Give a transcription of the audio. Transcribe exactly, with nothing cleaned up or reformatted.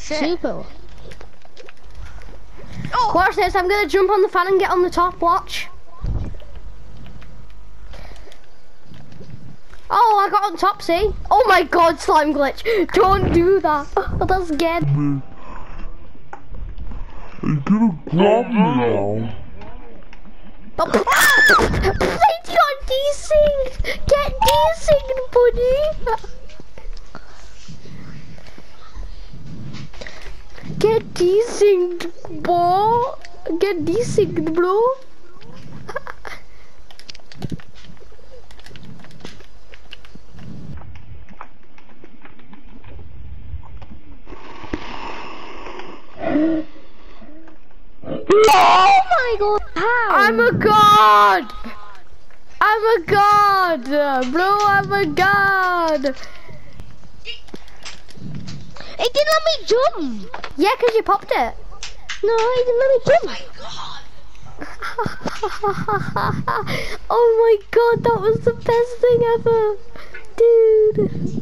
Shit. Super. Oh. Watch this, I'm gonna jump on the fan and get on the top, watch. Oh, I got on top, see? Oh my god, slime glitch. Don't do that. Oh, that's scared. You're gonna grab me now. Oh. Please got desynced. Get desynced, buddy. Get desynced, bro. Get desynced, bro. Oh my god! How? I'm a god! I'm a god! Bro, I'm a god! It didn't let me jump. Yeah, because you popped it. No, it didn't let me jump. Oh my god, that was the best thing ever! Dude!